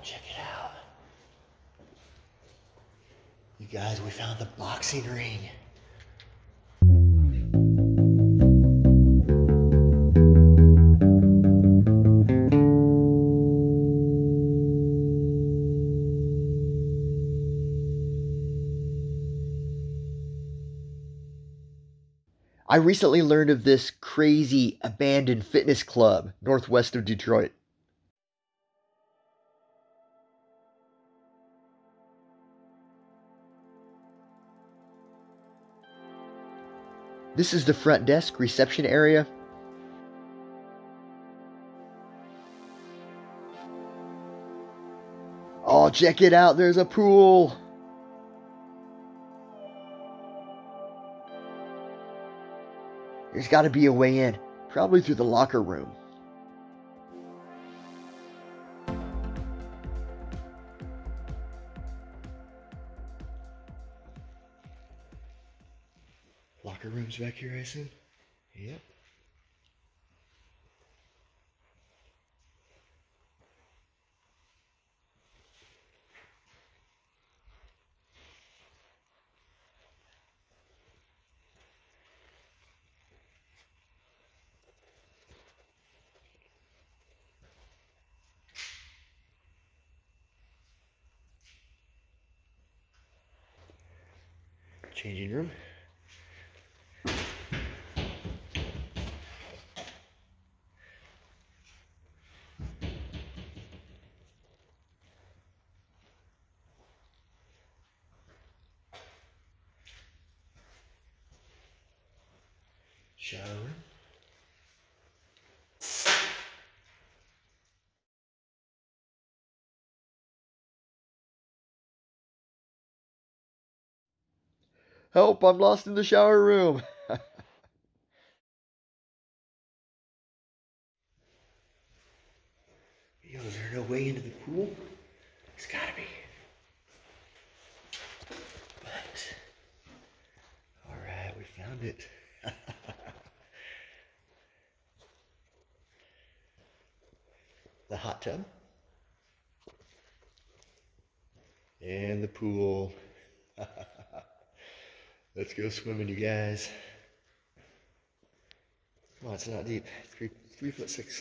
check it out. You guys, we found the boxing ring. I recently learned of this crazy abandoned fitness club northwest of Detroit. This is the front desk reception area. Oh, check it out, there's a pool. There's got to be a way in, probably through the locker room. Locker room's back here, I assume? Yep. Changing room. Shower room. Help, I'm lost in the shower room. Yo, is there no way into the pool? There's gotta be. But, alright, we found it. The hot tub. And the pool. Let's go swimming, you guys. Come on, it's not deep. 3'6".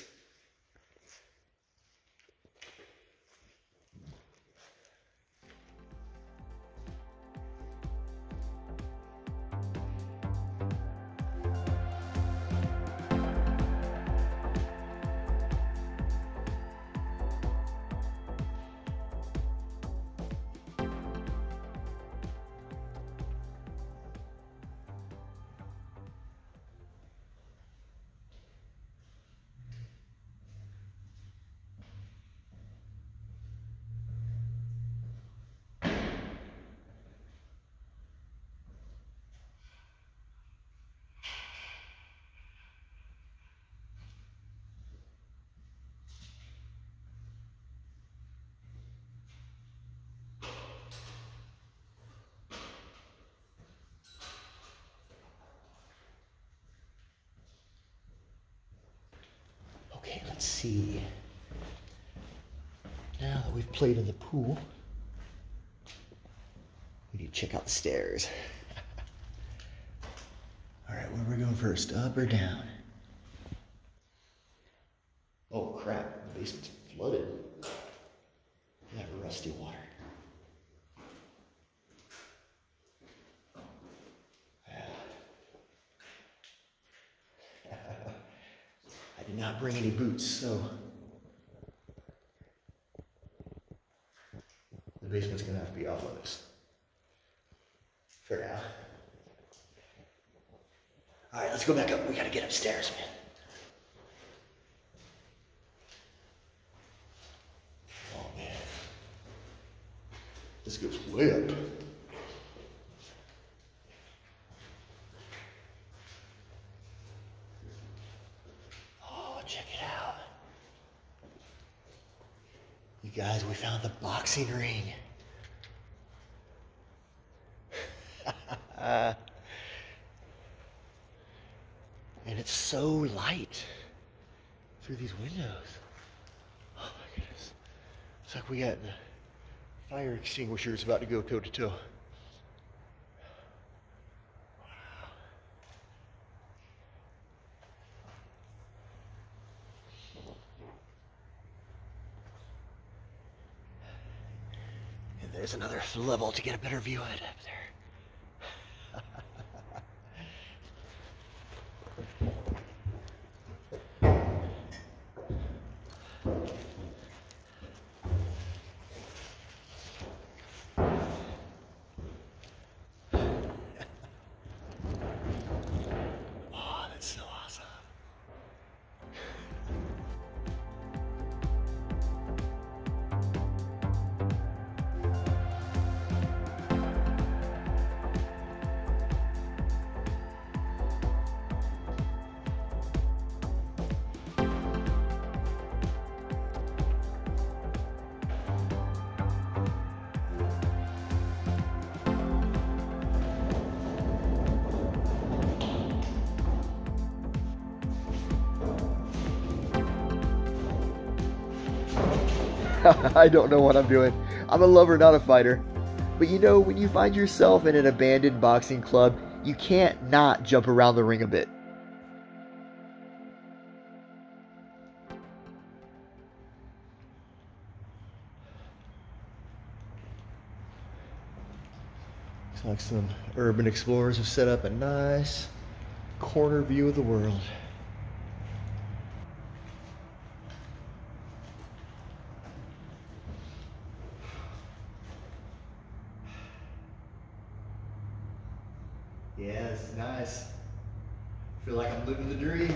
Okay, let's see. Now that we've played in the pool, we need to check out the stairs. All right, where are we going first, up or down? Oh crap, the basement's flooded. We have rusty water. I did not bring any boots, so the basement's gonna have to be off limits for now. All right, let's go back up. We gotta get upstairs, man. Oh man, this goes way up. Check it out. You guys, we found the boxing ring. And it's so light through these windows. Oh my goodness. Looks like we got fire extinguishers about to go toe to toe. And there's another level to get a better view of it up there. I don't know what I'm doing. I'm a lover, not a fighter. But you know, when you find yourself in an abandoned boxing club, you can't not jump around the ring a bit. Looks like some urban explorers have set up a nice corner view of the world. Yeah, this is nice. Feel like I'm living the dream.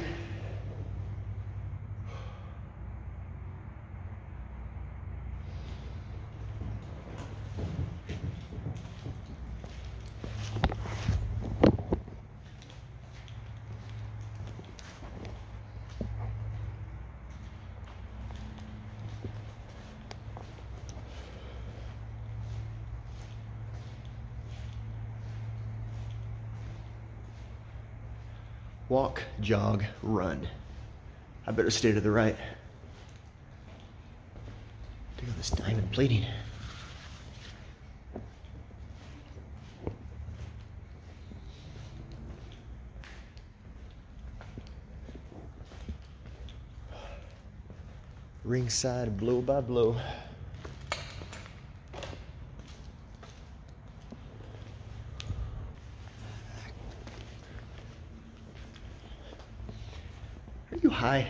Walk, jog, run. I better stay to the right. Look at this diamond plating. Ringside, blow by blow. Are you high?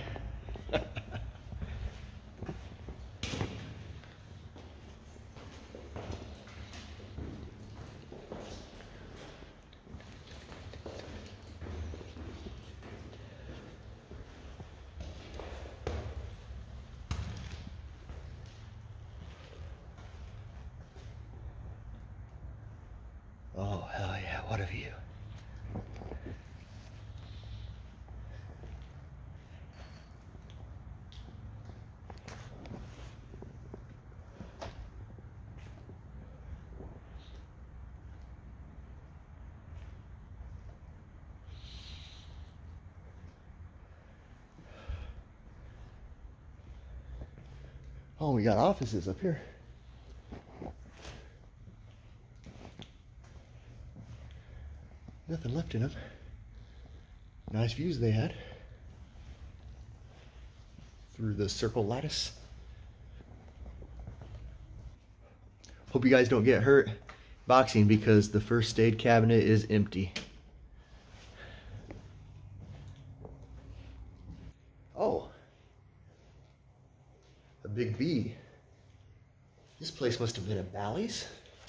Oh, hell yeah, what a view. Oh, we got offices up here. Nothing left in them. Nice views they had. Through the circle lattice. Hope you guys don't get hurt boxing because the first aid cabinet is empty. Oh. A big B. This place must have been a Bally's.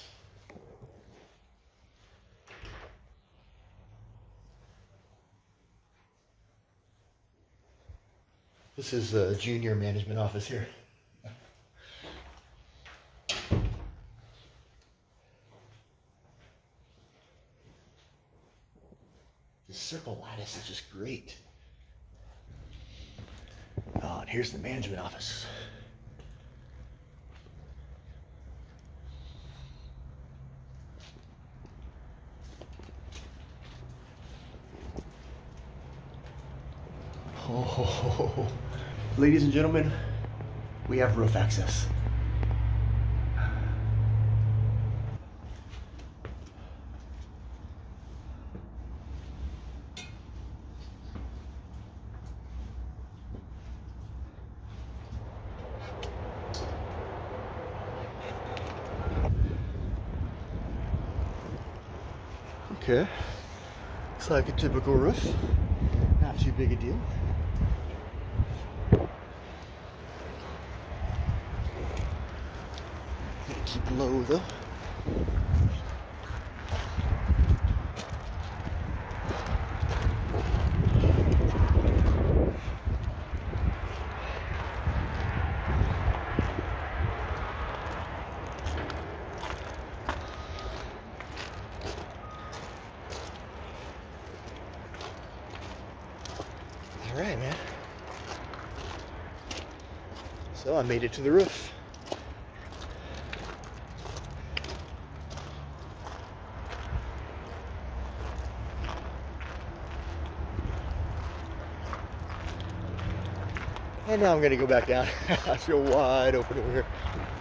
This is the junior management office here. This circle lattice is just great. Oh, and here's the management office. Oh, ladies and gentlemen, we have roof access. Okay. It's like a typical roof. Not too big a deal. Gotta keep low though. All right, man. So I made it to the roof. And now I'm gonna go back down. I feel wide open over here.